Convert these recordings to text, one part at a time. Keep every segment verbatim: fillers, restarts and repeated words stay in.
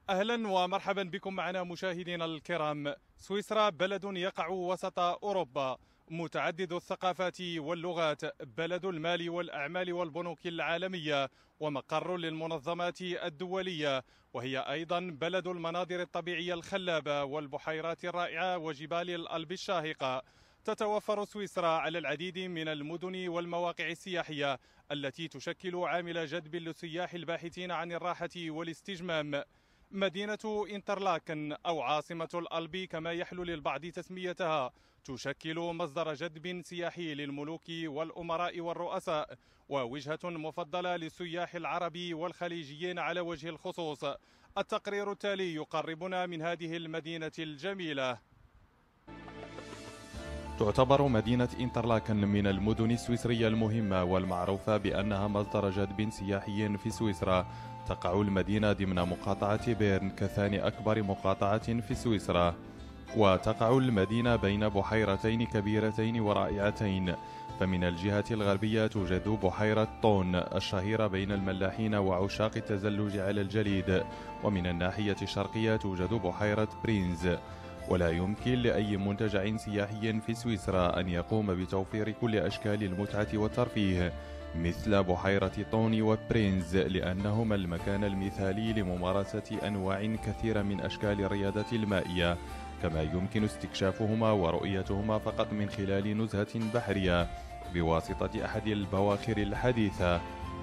أهلا ومرحبا بكم معنا مشاهدينا الكرام. سويسرا بلد يقع وسط أوروبا، متعدد الثقافات واللغات، بلد المال والأعمال والبنوك العالمية، ومقر للمنظمات الدولية، وهي أيضا بلد المناظر الطبيعية الخلابة والبحيرات الرائعة وجبال الألب الشاهقة. تتوفر سويسرا على العديد من المدن والمواقع السياحية التي تشكل عامل جذب للسياح الباحثين عن الراحة والاستجمام. مدينة إنترلاكن أو عاصمة الألب كما يحلو للبعض تسميتها تشكل مصدر جذب سياحي للملوك والأمراء والرؤساء، ووجهة مفضلة للسياح العرب والخليجيين على وجه الخصوص. التقرير التالي يقربنا من هذه المدينة الجميلة. تعتبر مدينة إنترلاكن من المدن السويسرية المهمة والمعروفة بأنها مصدر جذب سياحي في سويسرا. تقع المدينة ضمن مقاطعة بيرن كثاني أكبر مقاطعة في سويسرا، وتقع المدينة بين بحيرتين كبيرتين ورائعتين. فمن الجهة الغربية توجد بحيرة طون الشهيرة بين الملاحين وعشاق التزلج على الجليد، ومن الناحية الشرقية توجد بحيرة برينز. ولا يمكن لأي منتجع سياحي في سويسرا أن يقوم بتوفير كل أشكال المتعة والترفيه مثل بحيرة طوني وبرينز، لأنهما المكان المثالي لممارسة أنواع كثيرة من أشكال الرياضة المائية، كما يمكن استكشافهما ورؤيتهما فقط من خلال نزهة بحرية بواسطة أحد البواخر الحديثة.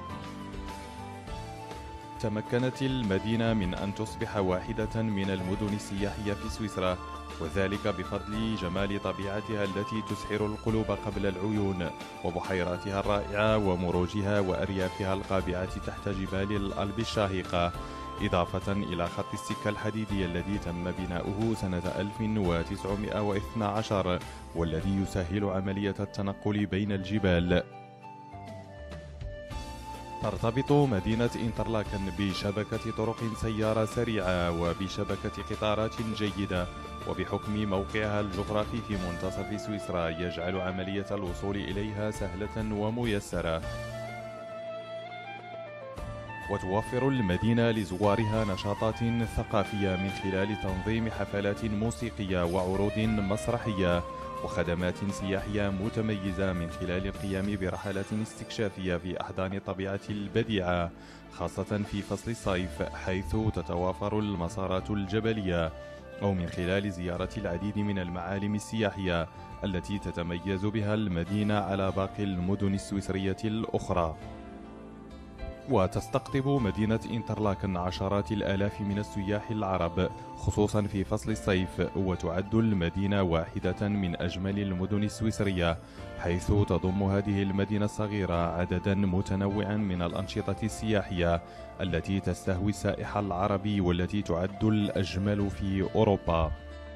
تمكنت المدينة من أن تصبح واحدة من المدن السياحية في سويسرا، وذلك بفضل جمال طبيعتها التي تسحر القلوب قبل العيون، وبحيراتها الرائعة ومروجها وأريافها القابعة تحت جبال الألب الشاهقة، إضافة إلى خط السكة الحديدي الذي تم بناؤه سنة ألف وتسعمائة واثني عشر والذي يسهل عملية التنقل بين الجبال. ترتبط مدينة إنترلاكن بشبكة طرق سيارة سريعة وبشبكة قطارات جيدة، وبحكم موقعها الجغرافي في منتصف سويسرا يجعل عملية الوصول إليها سهلة وميسرة. وتوفر المدينة لزوارها نشاطات ثقافية من خلال تنظيم حفلات موسيقية وعروض مسرحية وخدمات سياحية متميزة من خلال القيام برحلات استكشافية في أحضان الطبيعة البديعة، خاصة في فصل الصيف حيث تتوافر المسارات الجبلية، أو من خلال زيارة العديد من المعالم السياحية التي تتميز بها المدينة على باقي المدن السويسرية الأخرى. وتستقطب مدينة إنترلاكن عشرات الآلاف من السياح العرب خصوصا في فصل الصيف، وتعد المدينة واحدة من أجمل المدن السويسرية، حيث تضم هذه المدينة الصغيرة عددا متنوعا من الأنشطة السياحية التي تستهوي السائح العربي والتي تعد الأجمل في أوروبا.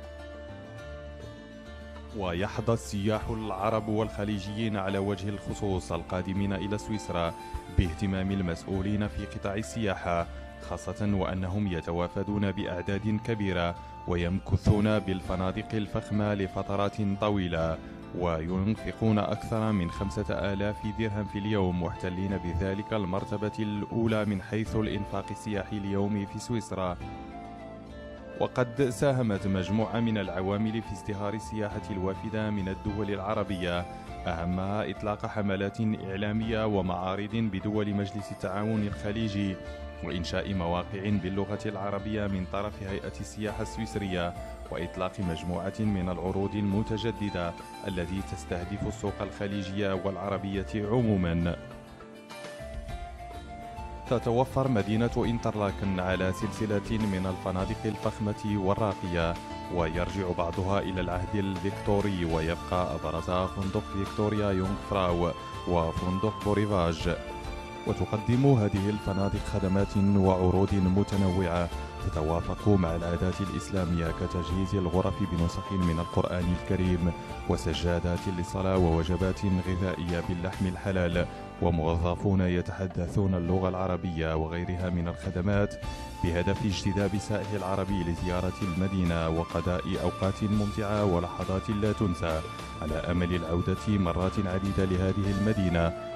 ويحظى السياح العرب والخليجيين على وجه الخصوص القادمين إلى سويسرا باهتمام المسؤولين في قطاع السياحة، خاصة وأنهم يتوافدون بأعداد كبيرة ويمكثون بالفنادق الفخمة لفترات طويلة، وينفقون أكثر من خمسة آلاف درهم في اليوم، محتلين بذلك المرتبة الأولى من حيث الإنفاق السياحي اليومي في سويسرا. وقد ساهمت مجموعة من العوامل في ازدهار السياحة الوافدة من الدول العربية، أهمها إطلاق حملات إعلامية ومعارض بدول مجلس التعاون الخليجي، وإنشاء مواقع باللغة العربية من طرف هيئة السياحة السويسرية، وإطلاق مجموعة من العروض المتجددة التي تستهدف السوق الخليجية والعربية عموماً. تتوفر مدينة إنترلاكن على سلسلة من الفنادق الفخمة والراقية، ويرجع بعضها إلى العهد الفيكتوري، ويبقى أبرزها فندق فيكتوريا يونغ فراو وفندق بوريفاج. وتقدم هذه الفنادق خدمات وعروض متنوعة تتوافق مع العادات الإسلامية كتجهيز الغرف بنسخ من القرآن الكريم وسجادات للصلاة ووجبات غذائية باللحم الحلال وموظفون يتحدثون اللغة العربية وغيرها من الخدمات بهدف اجتذاب السائح العربي لزيارة المدينة وقضاء أوقات ممتعة ولحظات لا تنسى على أمل العودة مرات عديدة لهذه المدينة